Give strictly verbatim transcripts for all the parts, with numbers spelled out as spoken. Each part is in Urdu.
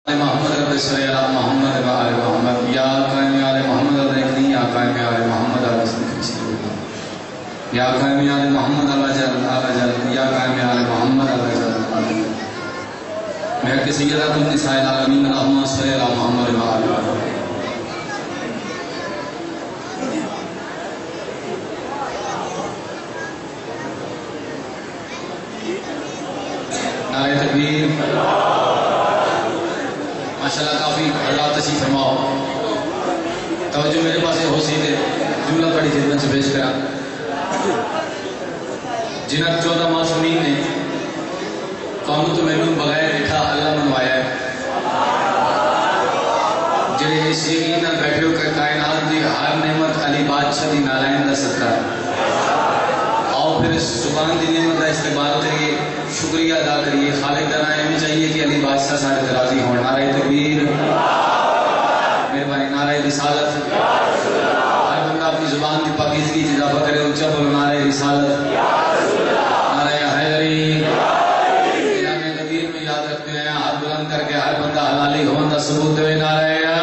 محمد رب صلی اللہ محمد و آل محمد یا قائم آل محمد رکھنی یا قائم آل محمد آل سنکھ یا قائم آل محمد آل جل آل جل یا قائم آل محمد آل جل آل جل میں کہ سیدہ تم نساء العالمین اللہم صلی اللہ محمد و آل محمد نعرہ تکبیر ماشاءاللہ کافی حضرات تشریف فرماؤ توجہ میرے پاس ہو سی تے جملہ بڑی خدمت سے پیش کرا جنہاں چودہ معصومین نے قوم تو میں بغیر دیکھا اللہ منوایا ہے جنہیں اس یقین نہ بیٹھے ہو کہ کائنات دی ہر نعمت علی بادشاہ دی نالائن دا صدقہ آؤ پھر اس زبان دی نعمت دا استقبال کریے شکریہ ادا کریے خالق کا نام میں چاہیے کہ علی بادشاہ سارے راضی ہوں نعرہ تکبیر مہربانی نعرہ رسالت ہر بندہ اپنی زبان کی پاکیزگی کی اضافہ کرے اونچا بولو نعرہ رسالت نعرہ حیدری قیام کبیر میں یاد رکھتے ہیں ہاتھ بلند کر کے ہر بندہ حلالی ہون دا ثبوت دے نعرہ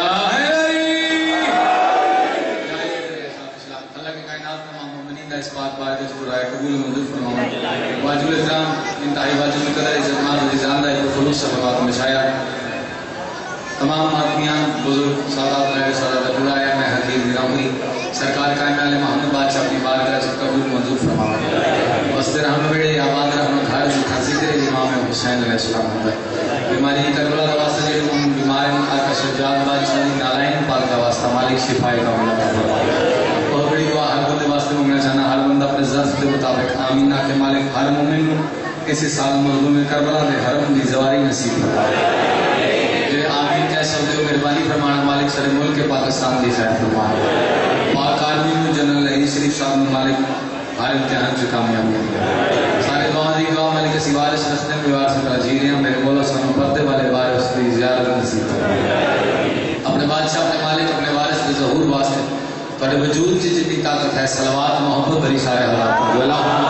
اس بات بار کے شکر ہے قبول منظور فرماؤں واجب الاسلام انتہائی واجب القدر عزتمات و جزاندہ ایک خلوص سے بات مشایا تمام ماتمیان بزرگ سادات رہے سادات ابرایا میں حقیق نراؤنی سرکار قائم علیہ محمد بادشاہ کی بارگاہ سے قبول منظور فرماؤں وسط رحمت بیڑے آباد رحمت گھر کا ذکر امام حسین علیہ السلام ہوتا ہے بیماری کربلا کا واسطہ جو بیمار آقا شجاعت بادشاہ دی نالائن پاک کا واسطہ مالک شفائے کا ملک بہت بڑی دعا ہر بندے واسطے مانگنا چاہنا ہر بندہ اپنے ظرف کے مطابق آمین نہ کہ مالک ہر مومن اسی سال مظلوم کربلا دے حرم دی زواری نصیب فرمائے جو آمین کہہ سکتے ہو مہربانی فرمانا مالک سارے ملک پاکستان دی خیر فرمائے پاک آدمی جنرل علی شریف صاحب مالک ہر امتحان سے کامیابی دیا سارے دعا دی دعا مالک اسی وارث رستے میں وارث کا جیرے ہیں میرے مولا سانو پردے والے وارث کی زیارت نصیب فرمائے اپنے بادشاہ اپنے مالک اپنے وارث کے ظہور واسطے پر وجود کی جتنی طاقت ہے صلوات محبت بری سارے حضرات کو اللہم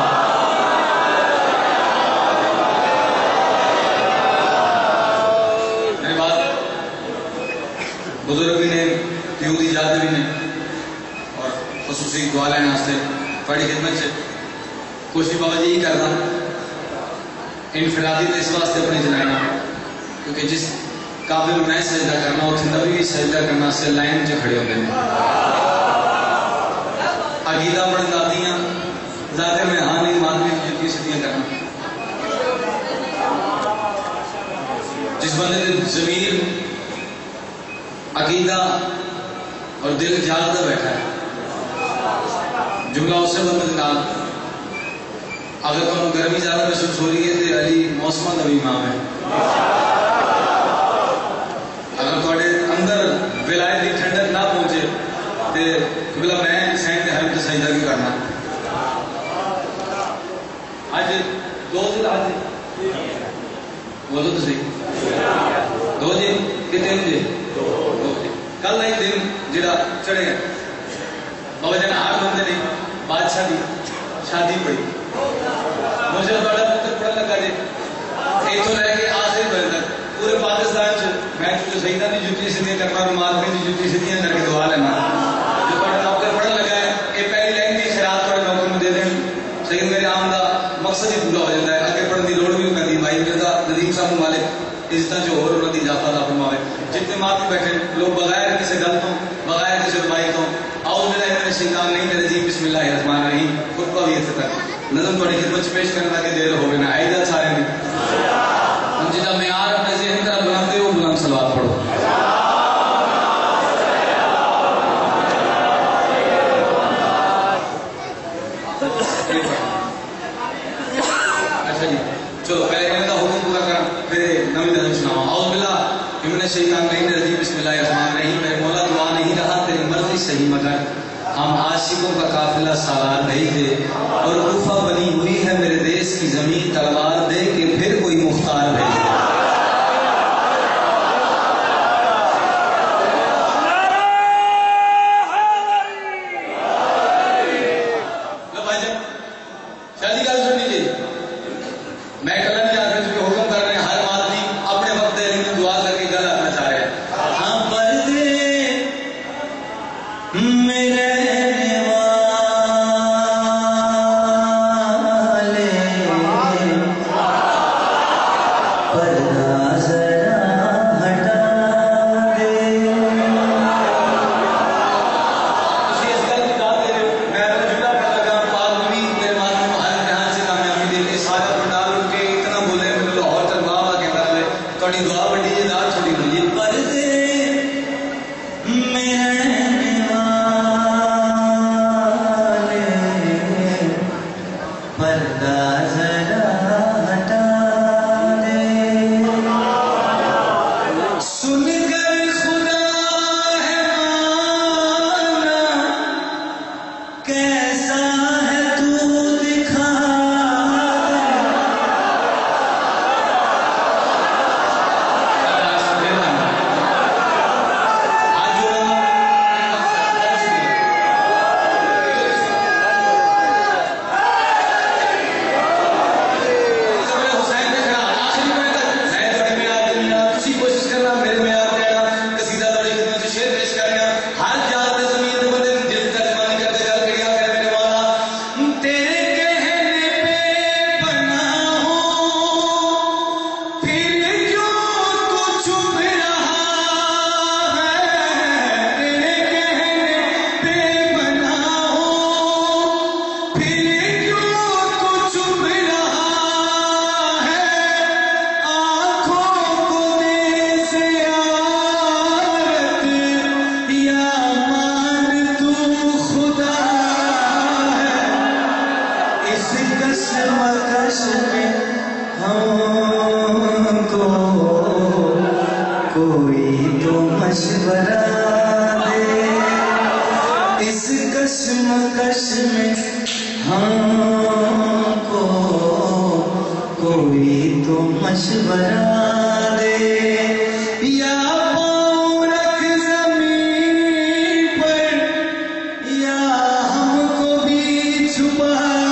میرے بعد بزرگ بھی نے پیودی جاتے بھی نے اور خصوصی دعا لینا ہستے بڑی خدمت سے کچھ بھی بابا جی ہی کرنا انفرادی تو اس واسطے اپنی جنائنا کیونکہ جس قابل میں سجدہ کرنا اور نبی سجدہ کرنا سے لائن جو کھڑے ہوتے ہیں عقیدہ بڑھ دادیاں ظاہر میں ہاں نہیں ماننے جتنی صدیاں کرنا جس بندے نے ضمیر عقیدہ اور دل جاگتا بیٹھا ہے جملہ اسے بندے نال اگر تمہیں گرمی زیادہ محسوس ہو رہی ہے تو علی موسمہ نبی امام ہے اگر تھوڑے اندر ولایت کی ٹھنڈک نہ پہنچے تو بلا میں سینٹ حرم تو سجدہ بھی کرنا آج دو دن آج بولو تو صحیح دو دن کتنے دن کل ایک دن جڑا چڑھے گا بابا جانا ہر بندے نے بادشاہ دی شادی پڑی مجھے بڑا پتر پڑھا لگا جی ایک تو رہ کے آخری بڑے تک پورے پاکستان سے میں جو سجدہ دی جوتی سدیاں کرنا نماز میں دی جوتی سدیاں کر کے دعا لینا جو بڑا نوکر پڑھا لگا ہے یہ پہلی لائن کی خیرات پڑھے نوکر میں دے دیں لیکن میرے عام دا مقصد ہی پورا ہو جاتا ہے آگے پڑھنے کی لوڑ بھی کر دی بھائی میرا ندیم صاحب مالک عزت جو اور انہوں نے اضافہ اللہ فرماوے جتنے ماں بیٹھے لوگ بغیر کسی گل تو بغیر کسی روائی تو آؤ میرا میرے شیطان نہیں میرے جی بسم اللہ الرحمن الرحیم خطبہ بھی اتنے تک نظم تھوڑی خدمت پیش کرنے تک دیر ہوگی نا عیدت سارے میں ہم جتنا معیار اپنے ذہن طرح بلندے ہو بلند صلوات پڑھو اچھا جی چلو پہلے کہنے کا حکم پورا کریں پھر نوی نظم سناؤں اعوذ باللہ من الشیطان الرجیم بسم اللہ الرحمن الرحیم میرے مولا دعا نہیں رہا تیری مرضی صحیح مگر ہم عاشقوں کا قافلہ سالار نہیں تھے اور کوفہ بنی ہوئی ہے میرے دیس کی زمین تلوار دے کے پھر کوئی مختار بھیج میں کلن جاتے جو حکم کر رہے ہیں ہر آدمی اپنے وقت دہلی میں دعا کر کے گل آنا کوئی تو مشورہ دے اس کشمکش میں ہم کو کوئی تو مشورہ دے یا پاؤں رکھ زمین پر یا ہم کو بھی چھپا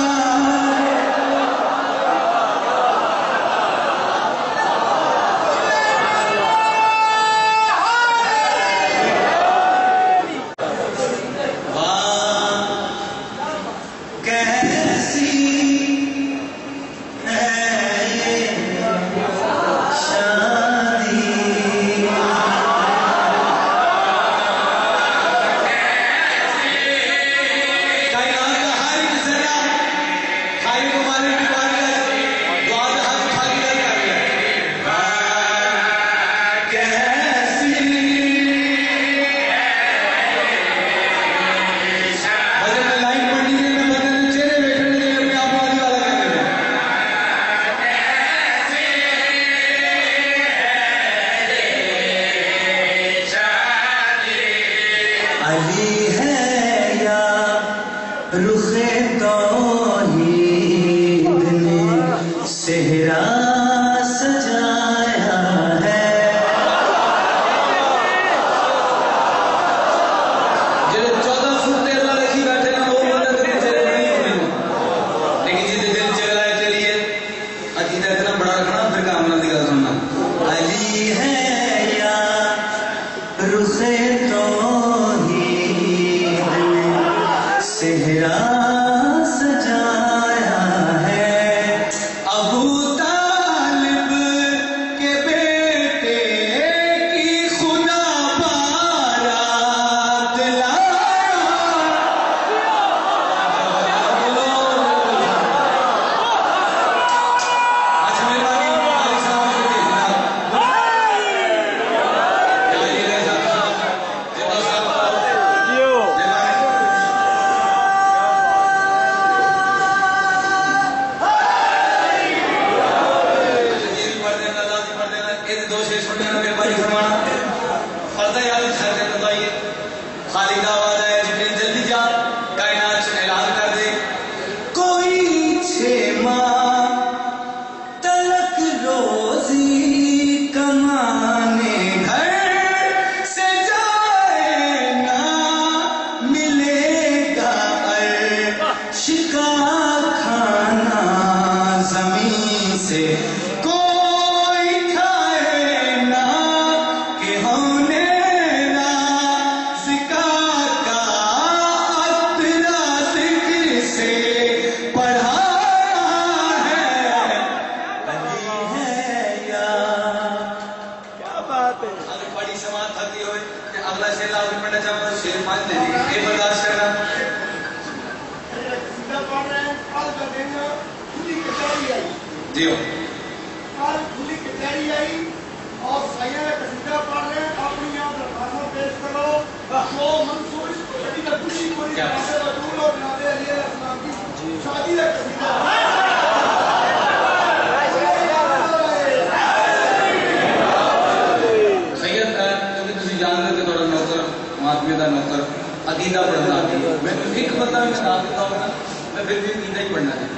عقیدہ پڑھنا میں ایک بندہ میں بتا دیتا ہوں نا میں پھر بھی عقیدہ ہی پڑھنا ہے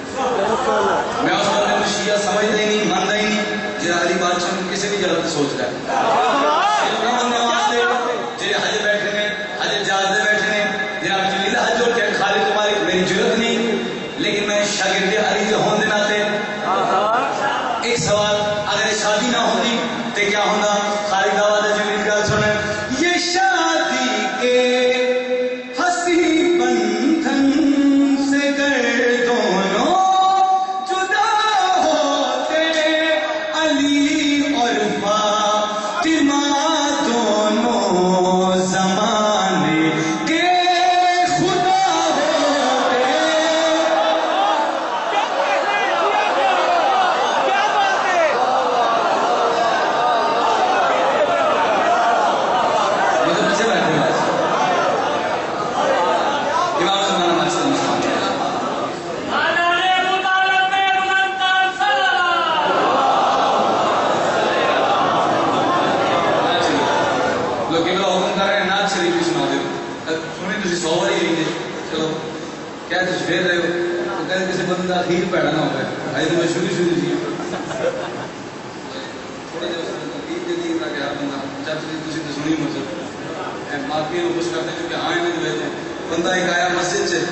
میں اس بندے کو شیعہ سمجھتا ہی نہیں مانتا ہی نہیں جہاں علی بادشاہ کسی بھی جگہ سوچ رہا ہے بندے واسطے جی حج بیٹھے نے حج جازے بیٹھے نے جناب جلیل حج اور کہ خالد مالک میری ضرورت نہیں لیکن میں شاگرد علی کے ہون دے ناتے ایک سوال اگر شادی نہ ہوتی تو کیا ہوتا خالد آواز جلیل کا سنے یہ شادی کے Fatima تو قبلہ حکم کر رہے ہیں نعت شریف بھی سنا دو سنی تھی سو بار ہی لیں چلو کیا تھی پھر رہے ہو تو کہتے کسی بندے کا اخیر پیڑا نہ ہو گیا بھائی تو میں شروع شروع تھی تھوڑے جو ترکیب دے دی تاکہ ہر بندہ جب تھی تو سنی مجھے معافی کو خوش کرتے کیونکہ ہاں میں جو بندہ ایک آیا مسجد سے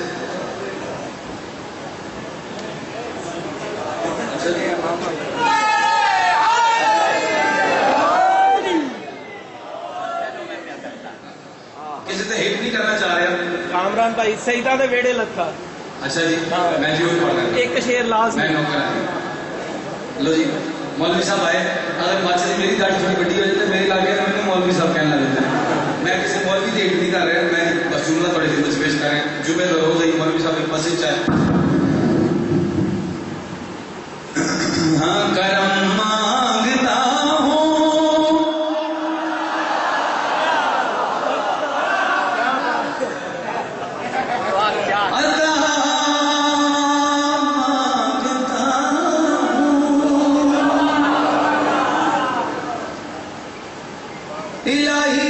کسی سے ہٹ نہیں کرنا چاہ رہے کامران بھائی سیدہ دے ویڑے لکھا اچھا جی میں جی وہی پڑھ رہا ایک شیر لازم میں نوکر لو جی مولوی صاحب آئے اگر ماچھا جی میری داڑھی تھوڑی بڑی ہو جائے تو میرے لاگے میں مولوی صاحب کہنا دیتے ہیں میں کسی مولوی کی ہٹ نہیں کر رہا میں بس جملہ تھوڑی خدمت پیش کر رہے ہیں جمعے تو روز ہی مولوی صاحب ایک مسجد چاہے ہاں کرم مانگتا ہوں اللہ مانگتا ہوں الہی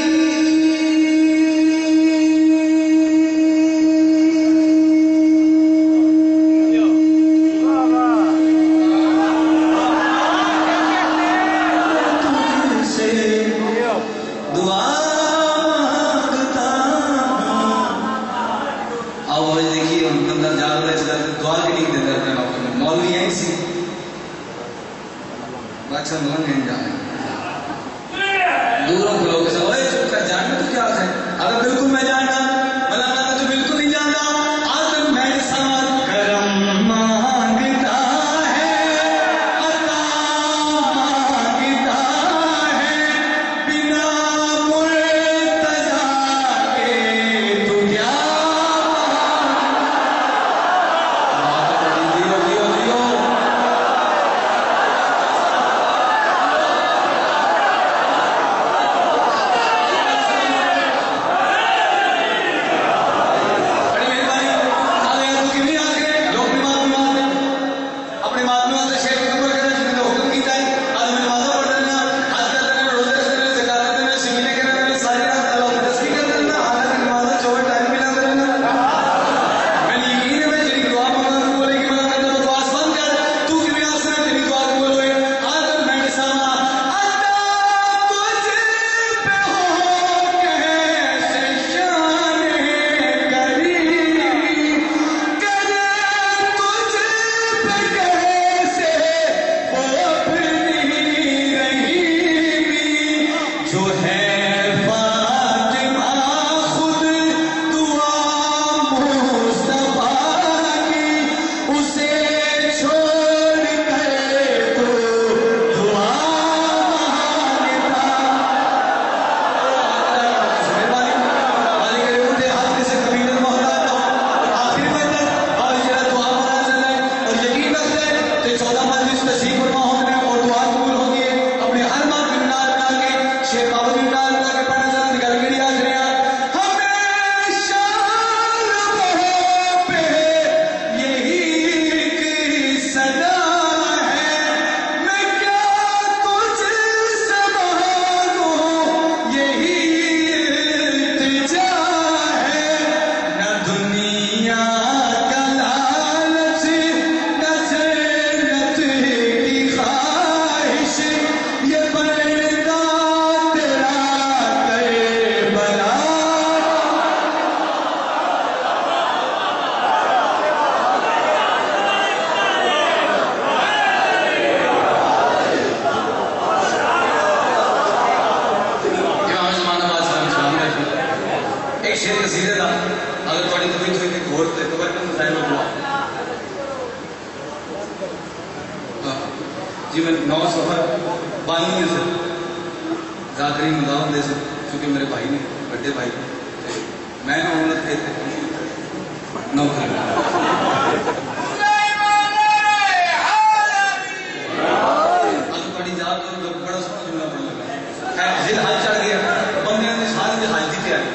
دوروں کے لوگ چپ کر جاننا تو کیا ہے اگر بالکل میں جاننا بلا میں تو بالکل نہیں جانتا آدم میرے ساتھ کرم مانگتا ہے عطا مانگتا ہے بنا مرتضی کے تو کیا دیو دیو دیو جی میں نو سفر بانوے سے زیادہ مداوت دے سکتے کیونکہ میرے بھائی نے بڑے بھائی میں نے نو بڑا سونا جملہ پڑھنے لگا دل حال چڑھ گیا بندے نے سارے حال کی تیاری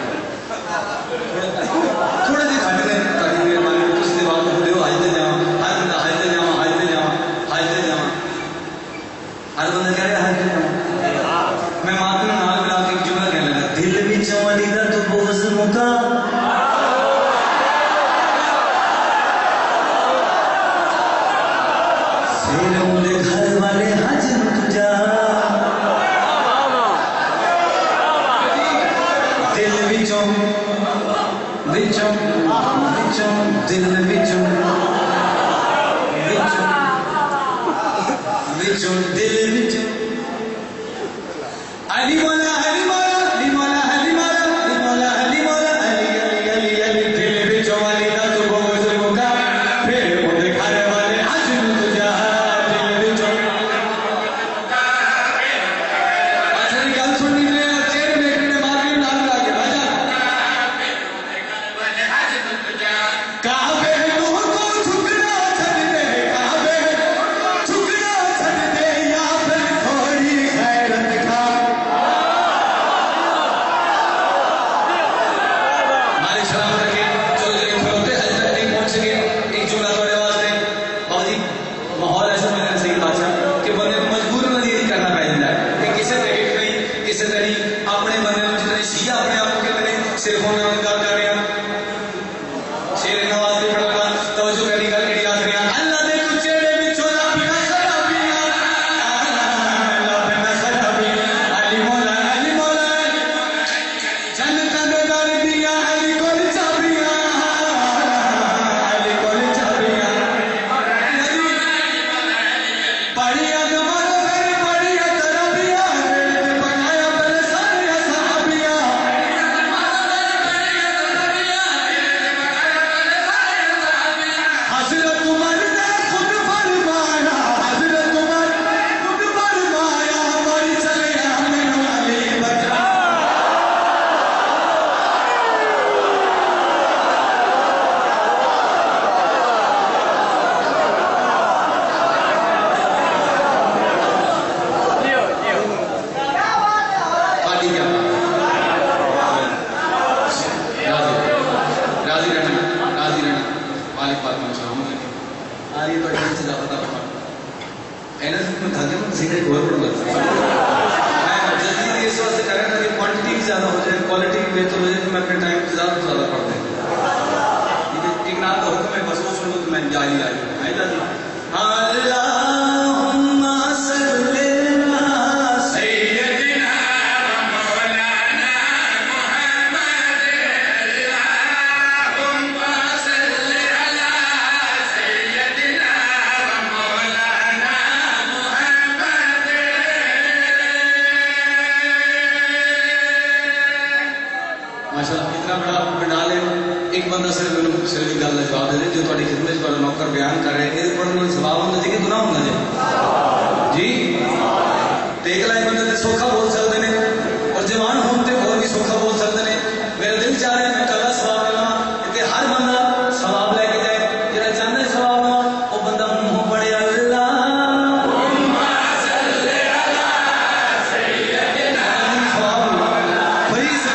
تھوڑے دن کھٹ گئے تاکہ میرے بارے میں کسی بات ہو حج دے جا ہر بندہ حج دے جا حج دے جا حج دے جا ہر بندہ کہہ رہا حج دے جا میں ماں کو نال ملا کے وچوں وچوں وچوں دل وچوں وچوں وچوں دل وچوں علی مولا علی مولا علی مولا علی مولا علی مولا علی مولا علی علی علی علی دل وچوں علی دا تو بغض مکا پھر اودے گھر والے عجب تجا دل وچوں اچھا گل سننی نے چہرے دیکھنے مارے نال لا کے بھاجا کعبے تو کو جھکنا چھڈ دے کعبے جھکنا چھڈ دے یا پھر تھوڑی غیرت کھا ہمارے سلام رکھے چلو جی کھلوتے حج تک نہیں پہنچ سکے ایک جملہ تھوڑے واسطے بابا جی ماحول ایسا بنا صحیح بادشاہ کہ بندے کو مجبور نہیں کرنا پڑ جاتا ہے کہ کسی طریقے نہیں کسی طریقے اپنے بندے کو جتنے شیعہ اپنے آپ کو کہتے ہیں صرف ہونے میں گل کر رہے ہیں شیر نواز بھی پڑھ لگا توجہ کرنی گل کہڑی آخ رہے ہیں اللہ دے تو چہرے وچوں لبنا خرابیاں لبنا خرابیاں علی مولا علی مولا جنتاں دے در دیاں علی کول چابیاں علی کول چابیاں پڑھیا زمانہ پھر پڑھیا تربیاں تے بنایا بل سارے صحابیاں حضرت عمر نے خود فرمایا حضرت عمر خود فرمایا مر چلیا مینوں علی بچا پارٹی کیا راضی راضی رہنا راضی رہنا مالک پاک میں سلام علیکم آ رہی ہے تو ایک سے زیادہ تھا اینا سے میں دھاگے میں ذکر ایک اور پڑھ لگتا میں جلدی سے اس واسطے کر رہا تھا کہ کوانٹٹی بھی زیادہ ہو جائے کوالٹی بھی بہتر ہو جائے تو میں اپنے ٹائم سے زیادہ سے زیادہ پڑھ دیں ایک نام کا حکم ہے بس وہ سنو تو میں جاری آئی ہوں آئی جاتی اللہم صلی علی سیدنا مولانا محمد اللہم صلی علی سیدنا مولانا محمد ماشاءاللہ اتنا بڑا بنا لے ایک بندہ صرف میں صرف ایک گل کا جواب دے دے جو تھوڑی خدمت پر نوکر بیان کر رہے ہیں یہ پڑھنے میں ثواب ہونا چاہیے کہ گناہ ہونا چاہیے جی تے ایک لائن بندے تے سوکھا بول سکتے ہیں اور جوان ہون تے اور بھی سوکھا بول سکتے ہیں میرا دل چاہ رہا ہے میں کلا ثواب لواں کہ ہر بندہ ثواب لے کے جائے جڑا چاہتا ہے ثواب لواں وہ بندہ منہ پڑے اللہم صلی علی سیدنا ثواب بڑی سے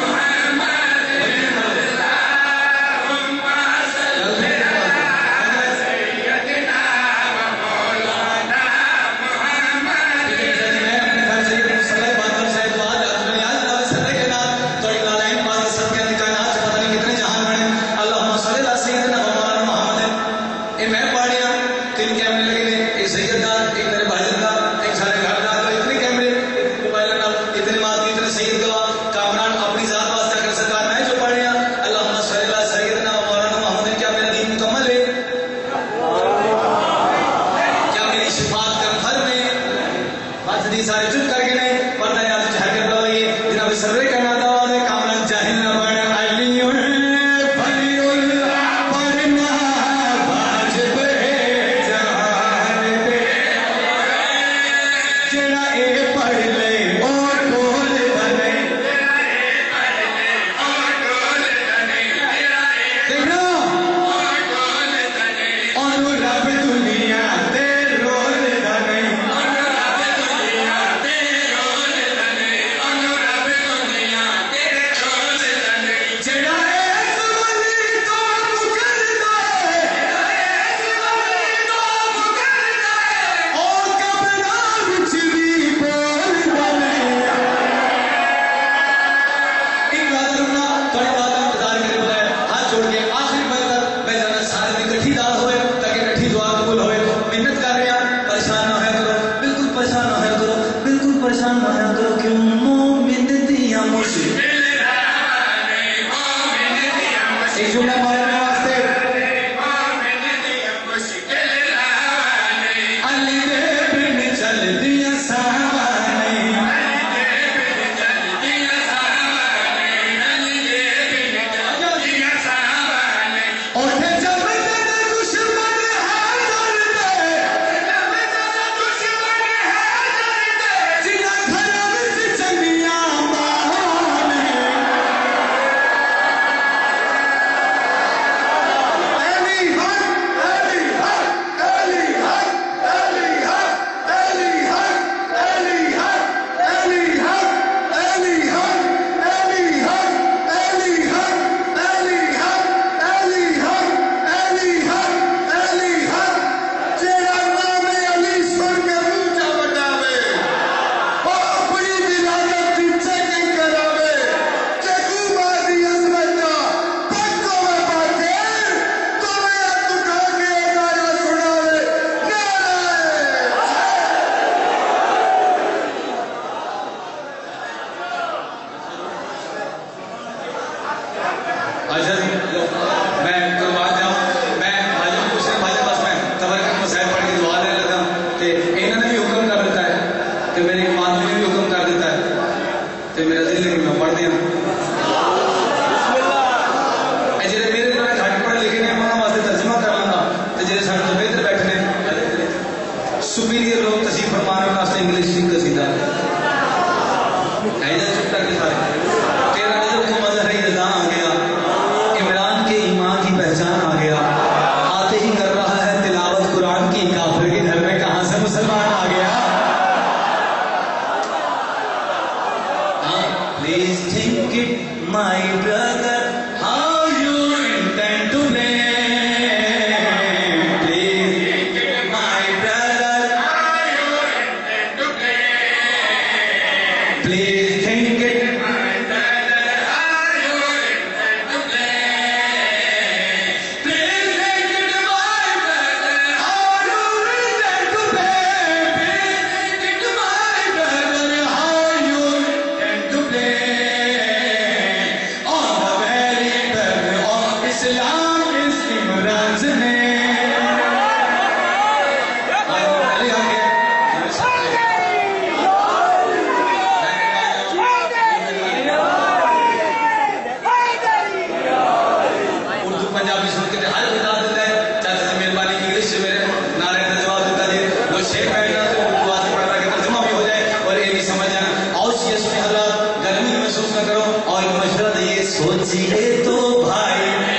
سارے چپ کر کے نہیں پردہ یاد چاہ کر دو یہ جناب سروے کرنا تھا اور کامران جاہل نہ بڑھ علی بلی اللہ پڑھنا واجب ہے جہان پہ جڑا اے پڑھ لے اور بول بنے تو میرا دل نہیں میں پڑھ دیا جی میرے دل میں گھٹ پڑھے لکھے نے انہوں واسطے ترجمہ کر لینا تو جی سارے تو بہتر بیٹھنے سپیریئر لوگ تصیف فرمانے واسطے انگلش سیکھ قصیدہ ہے جا چپتا کے سارے تیرا نظر کو مظہر رضا آ گیا عمران کے ایمان کی پہچان آ گیا آتے ہی کر رہا ہے تلاوت قرآن کی کافر کے گھر میں کہاں سے مسلمان آ گیا Please think it, my brother, how you intend to play. Please think it, my brother, how you intend to play. Please think it, my brother, how you intend to play. Please think it, my brother, how you intend to play. Please think it, my brother, how you intend to play. اسلام اس عمران نے اردو پنجابی سن کے ہر بتا دیتا ہے چاچا سے مہربانی کی انگلش سے میرے نعرے کا جواب دیتا جی وہ شیخ بیٹھنا تو اردو آج پڑھ رہا کہ ترجمہ بھی ہو جائے اور یہ بھی سمجھ جانا آؤ یہ سنے حضرات گرمی محسوس نہ کرو اور مشورہ دئیے سوچیے تو بھائی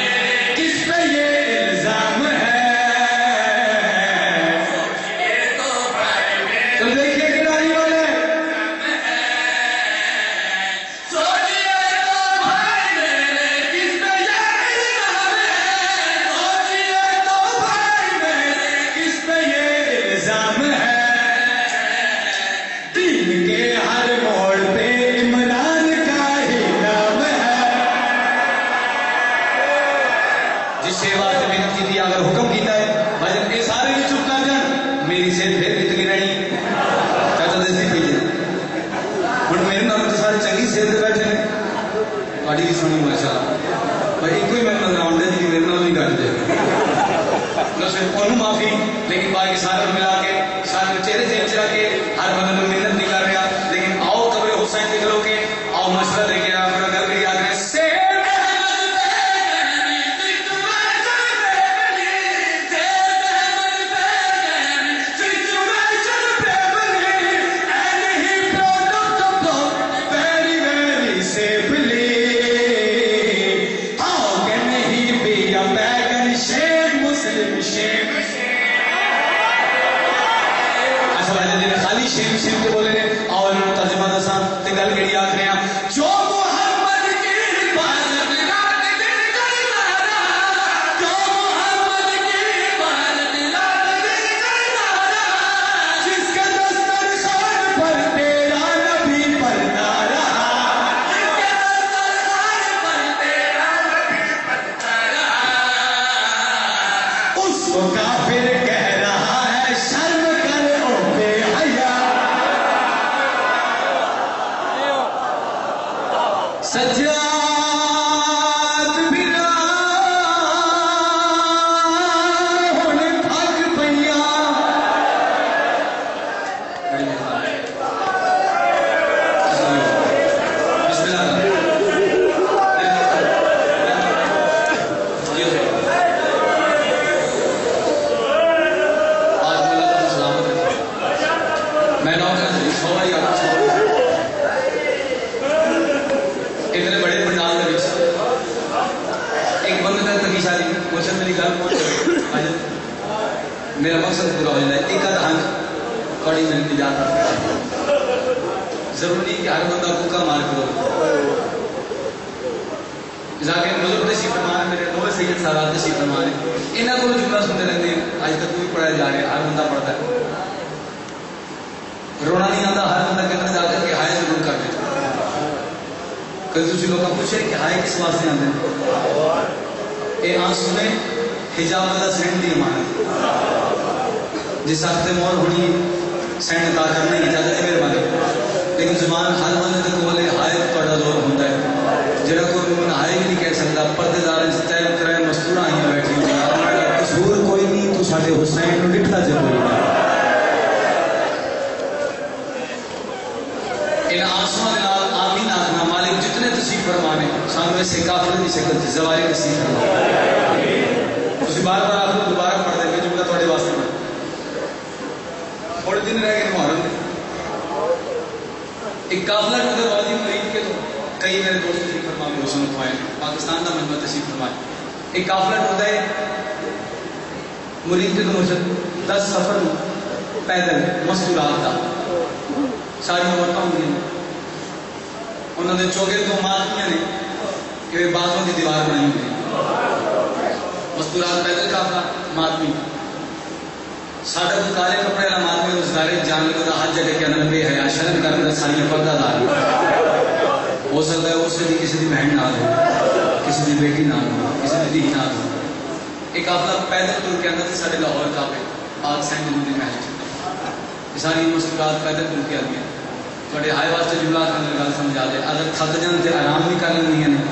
معافی لیکن باقی سارے ملا کے سارے چہرے سے چلا کے ہر بندے میں محنت نہیں کر رہا لیکن آؤ قبر حسین کے گھروں کے آؤ مشورہ دے کے اپنا گھر کے آگے سے شیم شیم کے بولے اور ترجمہ دساں تے گل کیڑی آکھ رہے ہیں جو محمد کی عبادت لاد دل کرنا جو محمد کی عبادت لاد دل کرنا جس کا دسترخوان پر تیرا نبی پڑھتا رہا جس کا دسترخوان پر تیرا نبی پڑھتا رہا اس کو کافر کہہ رہا ہے شرم کر او بے حیا سجاد بنا ہن تھک پیا بسم اللہ آج ملا کا سلامت رکھے میں نام کا سوال ہی آپ کو اتنے بڑے پنڈال کے ایک بند تک تکی شادی کوشچن میری گل میرا مقصد پورا ہو جاتا ہے ایک آدھ ہنگ تھوڑی محنت کی جاتا ضروری نہیں کہ ہر بندہ بھوکا مار کرو جاکے مذہب نصیب فرمان میرے دو سید سادات نصیب فرمان انہاں کو جملہ سنتے رہتے ہیں آج تک کوئی پڑھایا جا رہا ہے ہر بندہ پڑھتا ہے رونا نہیں آتا ہر بندہ کہتا جا کر کے ہائے ضرور کر دیتا کبھی دوسری لوگ پوچھے کہ ہائے کس واسطے آتے ہیں اے آنسو میں حجاب اللہ سینڈ دی امانت جس ہفتے مور ہونی سینڈ عطا کرنے کی اجازت ہے میرے بارے لیکن زبان ہر بندے تک بولے ہائے تھوڑا زور ہوتا ہے جڑا کوئی ہائے بھی نہیں کہہ سکتا پردے دار طے کرائے مستورہ آئیں بیٹھی ہوئی قصور کوئی نہیں تو ساڈے حسین نو ڈٹھا ضروری ان آنسواں دے نال آمین ویسے کافر کی شکل سے زواری نصیب فرمائے. تسی بار بار آپ کو دوبارہ پڑھ دیں گے جملہ تھوڑے واسطے میں تھوڑے دن رہ گئے محرم میں ایک قافلہ ٹوٹے وادی مرید کے تو کئی میرے دوست تشریف فرما کے روشن ہوئے پاکستان کا مجمع تشریف فرمائے. ایک قافلہ ٹوٹا ہے مرید کے تو مرشد دس سفر پیدل مستورات کا ساری عورتیں ہوئی انہوں نے چوگے تو ماتمیاں نے کہ وہ بازوں کی دیوار بنائی ہوئی مستورات پیدل قافلہ ماتمی ساڈا تو کالے کپڑے والا ماتمی روزگارے جان لگا ہاتھ جگہ کے اندر بے حیا شرم کرنے ساری پردہ دار ہو سکتا ہے اس سے کسی کی بہن نہ ہو کسی کی بیٹی نہ ہو کسی کی دھی نہ ہو. ایک قافلہ پیدل ٹر کے اندر سارے لاہور کعبے پاک سین جنوبی محل ساری مستورات پیدل ٹر کے آدمی تھوڑے ہائے واسطے جملات کے اندر گل سمجھا دے اگر تھک جان تے آرام بھی کر لینی نے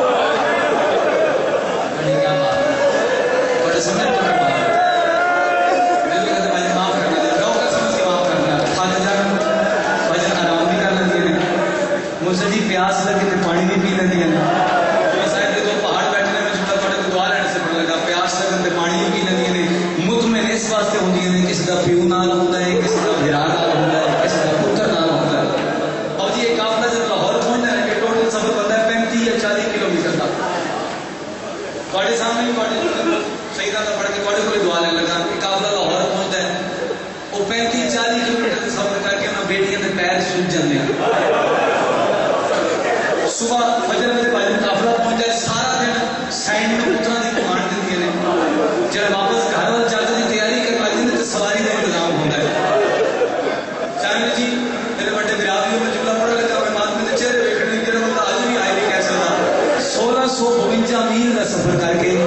بڑی کیا بات ہے تھوڑے سمجھ تو بات میں تو کہتے بھائی معاف کرنا دے لوگ کا سمجھ کے معاف کرنا تھک جان بھائی آرام بھی کر لینی نے مجھ سے جی پیاس لگے تے پانی بھی پی لینی نے صاحب کے دو پہاڑ بیٹھنے میں جملہ تھوڑے کو دعا لینے سے پڑھ لگا پیاس لگن تے پانی بھی پی لینی نے مطمئن اس واسطے ہوندی ہے کسی کا پیو نال ہوندا ہے کسی کا بھرا نال ہوندا ہے کسی کا پتر نال ہوندا ہے. اور جی ایک قافلہ جب لاہور پہنچنا ہے کہ ٹوٹل سفر بنتا ہے پینتی یا چالیس کلو میٹر کا تھوڑے سامنے بھی سیدہ کا پڑھ کے تھوڑے کو دعا لینے لگا کہ قافلہ لاہور پہنچتا ہے وہ پینتی چالیس کلو میٹر کا سفر کر کے انہوں بیٹیاں کے پیر سوج جاندے ہیں. صبح فجر میں بھائی قافلہ پہنچ جائے سارا دن سائن میں پترا کی کمانڈ دیتی ہے جب واپس گھر وال جانے کی تیاری کرنے لگتی ہے تو سواری کا انتظام ہوتا ہے. چاہیے جی میرے بڑے برادری میں جملہ پڑھا لگا میں ماتمی کے چہرے دیکھنے کے بندہ آج بھی آئے نہیں کہہ سکتا سولہ سو بونجا میل کا سفر کر کے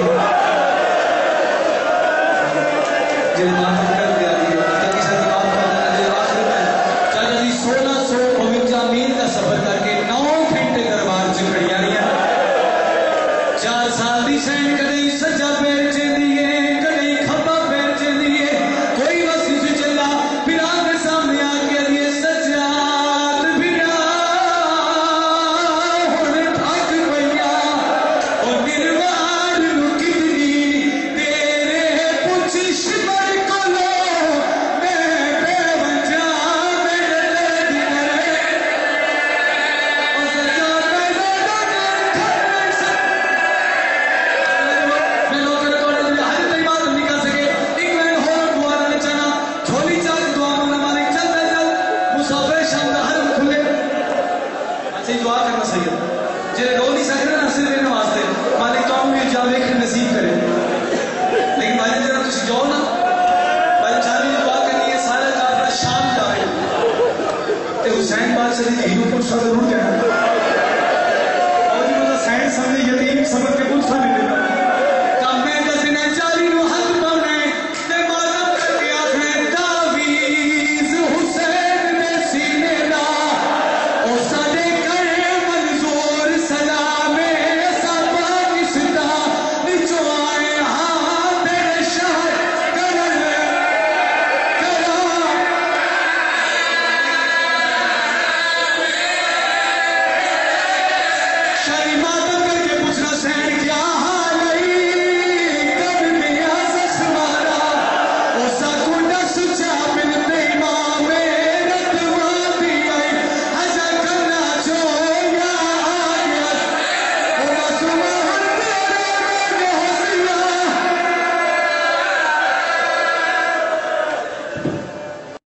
جب ماتمی کر دیا کسی کی بات کرنا آخر میں چاہیے جی سولہ سو بونجا میل کا سفر کر کے نو گھنٹے دربار سے کھڑی آ رہی ہے. چار سال دی سین کدی سجا پیر چیندی ہے کدی کھبا پیر چیندی ہے کوئی بس نہیں چلا پھرا کے سامنے آ کے لیے سجاد بنا ہن تھک پیا اور نروان نو کتنی تیرے پوچھ شبر کولو میں بے وجہ میرے دی کرے اور سجاد پیدا کر سکتا میں لوگ کرے توڑے دے ہر کوئی بات نہیں کر سکے ایک میں ہور دعا نہ چاہنا جھولی چاک دعا مانا مالک چل دے چل مسافر شام دا ہر کھلے اچھا دعا کرنا صحیح ہے جے رو نہیں سکتے نا صرف دینے واسطے مالک تو ہم بھی جا ویکھ نصیب کرے لیکن بھائی جرا تسی جاؤ نا بھائی چاہیے دعا کرنی ہے سارا کافر شام جائے تے حسین بادشاہ دی ہیرو پر سر ضرور کہنا